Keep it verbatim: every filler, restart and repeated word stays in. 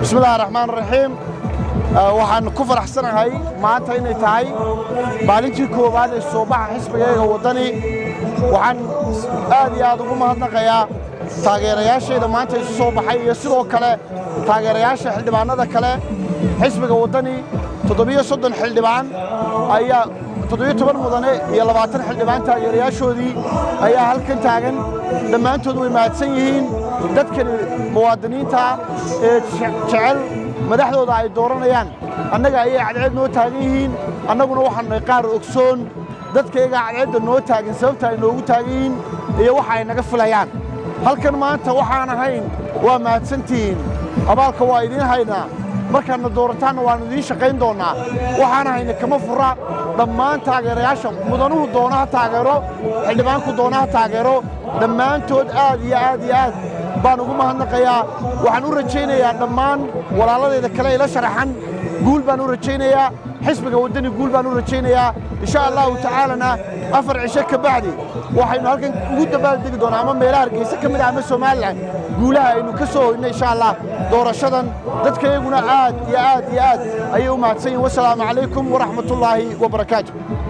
بسم الله الرحمن الرحيم waxaan ku faraxsanahay maanta inay tahay maalintii koowaad ee soo baxa xisbigayga wadani waxaan aad iyo aad ugu mahadnaqayaa taageerayaashayda maanta isu soo baxay iyo sidoo kale taageerayaasha xildhibaanada kale xisbiga wadani toddobiyo soddon xildhibaan ayaa toddobiyo toban mudane iyo labaatan xildhibaan taageerayaashoodii ayaa halkan taagan dhammaantood way mahadsan yihiin dadkani muwaadiniinta ee jecel madaxdooda ay dooranayaan annaga ayay cadceed noo taagan yihiin annaguna waxaan nahay qaar ogsoon dadkayga cadceedda noo taagan sababta ay noogu taagan yihiin iyo waxa ay naga filayaan halkan maanta waxaan ahayn waa mahadsantihiin abaalka waa idiin haynaa markaadna doorataanna waannu idiin shaqayn doonnaa waxaan hayna kama fura dhammaan taageerayaasha mudanuhu doona ha taageero xildhibaanku doona ha taageero dhammaantood aad iyo aad iyo aad baan ugu mahadnaqayaa waxaan u rajaynayaa dhammaan walaaladayda kale ila sharaxan guul baan u rajaynayaa xisbiga wadani guul baan u rajaynayaa insha allahu tacaalana afar cisho ka bacdi waxaynu halkan ugu dabaaldegi doonaa ama meelaha hargeysa ka mid ah ama somalilan guulaha aynu ka soo hoyno insha allah doorashadan dadkayguna aad iyo aad iyo aad ayay u mahadsan yihin wasalaamu calaykum waraxmatullaahi wabarakaatu